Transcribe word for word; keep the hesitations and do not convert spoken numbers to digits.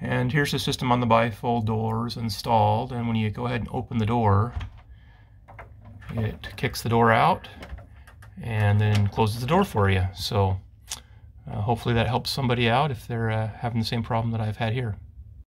And here's the system on the bifold doors installed, and when you go ahead and open the door, it kicks the door out and then closes the door for you. So uh, hopefully that helps somebody out if they're uh, having the same problem that I've had here.